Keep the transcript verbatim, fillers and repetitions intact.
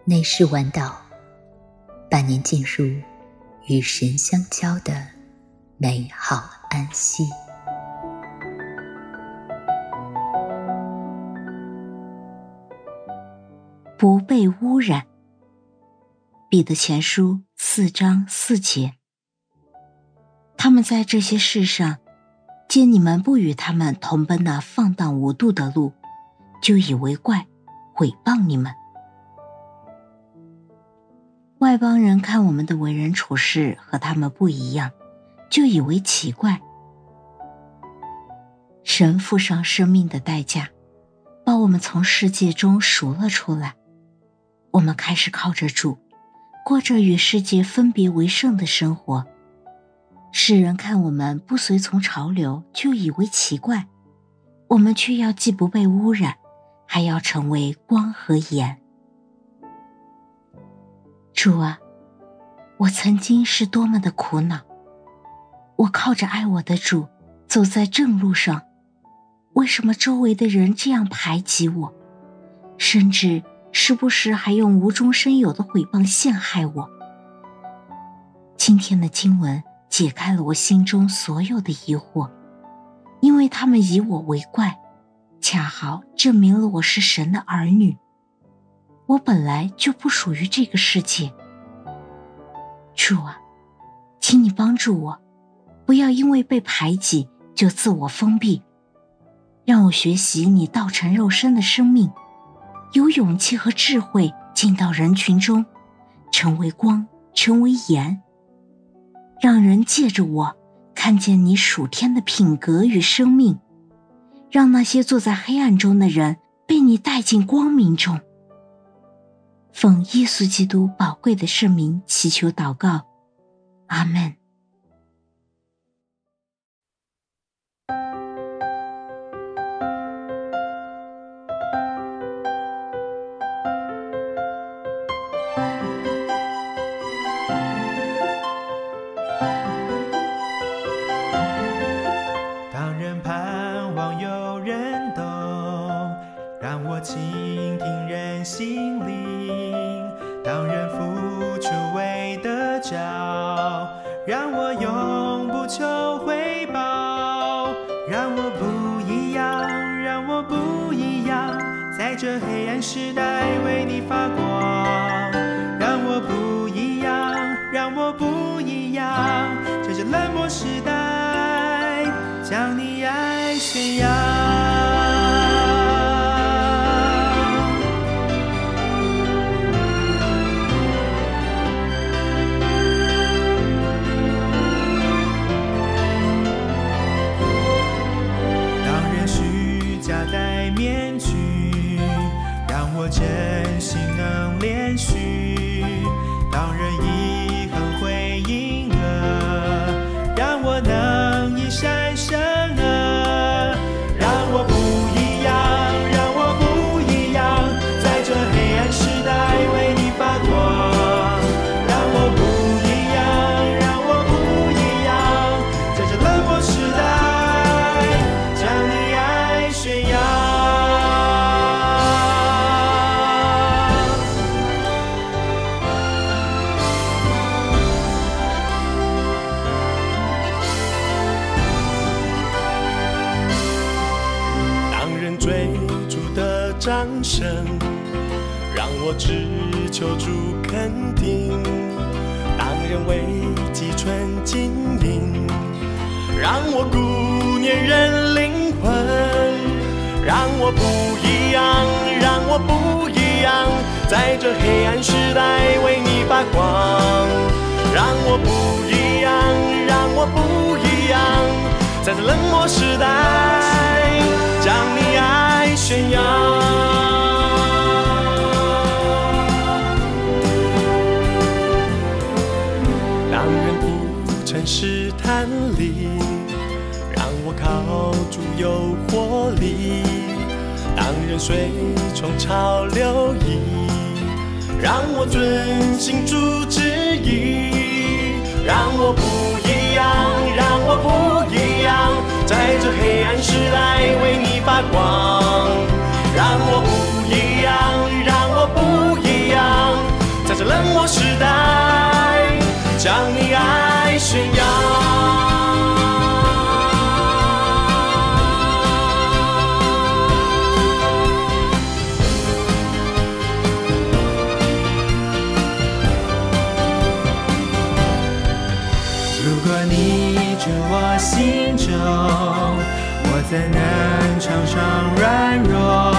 内视晚岛，伴您进入与神相交的美好安息。 不被污染。彼得前书四章四节。他们在这些事上，见你们不与他们同奔那放荡无度的路，就以为怪，毁谤你们。外邦人看我们的为人处事和他们不一样，就以为奇怪。神付上生命的代价，把我们从世界中赎了出来。我们开始靠着主，过着与世界分别为圣的生活。世人看我们不随从潮流，就以为奇怪，我们却要既不被污染，还要成为光和盐。主啊，我曾经是多么的苦恼，我靠着爱我的主走在正路上，为什么周围的人这样排挤我，甚至时不时还用无中生有的毁谤陷害我？今天的经文解开了我心中所有的疑惑，因为他们以我为怪，恰好证明了我是神的儿女。我本来就不属于这个世界。主啊，请你帮助我，不要因为被排挤就自我封闭，让我学习你道成肉身的生命，有勇气和智慧进到人群中，成为光，成为盐，让人借着我看见你属天的品格与生命，让那些坐在黑暗中的人被你带进光明中。奉耶稣基督宝贵的圣名祈求祷告，阿们。 当人盼望有人懂，让我倾听人心灵；当人付出为得着，让我永不求回报。让我不一样，让我不一样，在这黑暗时代为你发光。让我不一样，让我不一样，在这冷漠时代将你爱宣扬。当人虚假戴面具，让我真心能连续；当人以恨回应恶，让我能以善生恶。让我不一样，让我不一样，在这黑暗时代为你发光。让我不一样，让我不一样，在这冷漠时代将你爱宣扬。追逐的掌声，让我只求主肯定；当人为己存经营，让我顾念人灵魂。让我不一样，让我不一样，在这黑暗时代为你发光。让我不一样，让我不一样，在这冷漠时代将你爱宣扬。当人不曾试探里，让我靠主有活力；当人随从潮流移，让我遵行主旨意。让我不一样，让我不一样，在这黑暗时代为你发光。让我不一样，让我不一样， 能常常软弱。